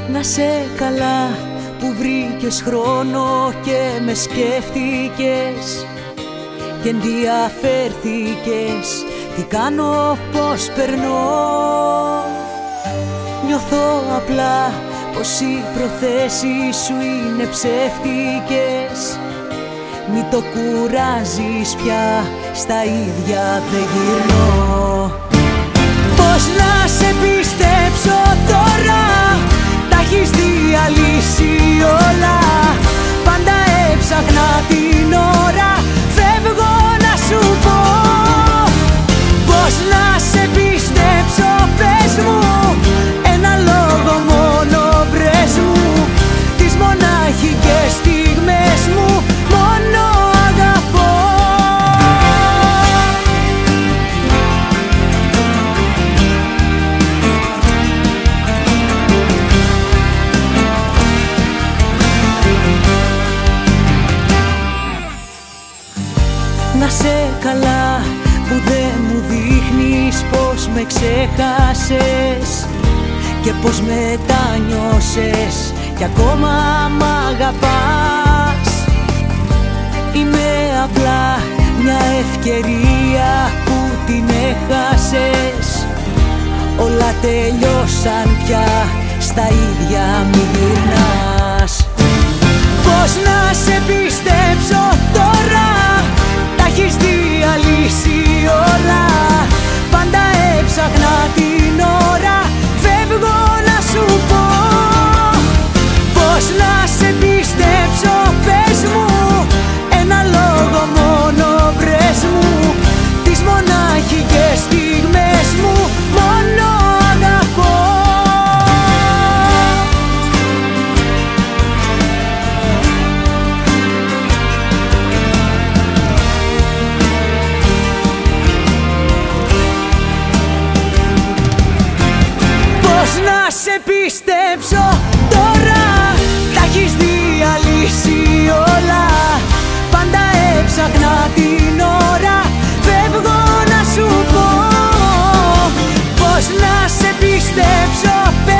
Να σε καλά που βρήκες χρόνο και με σκέφτηκες και ενδιαφέρθηκες τι κάνω, πώς περνώ. Νιώθω απλά πως οι προθέσεις σου είναι ψεύτικες. Μη το κουράζεις πια, στα ίδια δεν γυρνώ. Πώς να σε πιστέψω τώρα, τα έχεις διαλύσει όλα. Πάντα έψαχνα την ώρα, φεύγω να σου πω. Πώς να σε πιστέψω, πες μου, ένα λόγο μόνο βρες μου. Τις μονάχικες στιγμές μου μόνο αγαπώ. Να σε καλά που δεν μου δείχνεις πως με ξέχασες και πως μετάνιωσες κι ακόμα μ' αγαπάς. Είμαι απλά μια ευκαιρία που την έχασες. Όλα τελειώσαν πια, στα ίδια μη γυρνάς. Πώς να σε πιστέψω τώρα, τα έχεις διαλύσει όλα. Πάντα έψαχνα την ώρα, φεύγω να σου πω. Πώς να σε πιστέψω, πες μου, ένα λόγο μόνο βρες μου. Τις μονάχικες στιγμές μου μόνο αγαπώ. Να σε πιστέψω τώρα, τα έχεις διαλύσει όλα. Πάντα έψαχνα την ώρα, φεύγω να σου πω. Πώς να σε πιστέψω,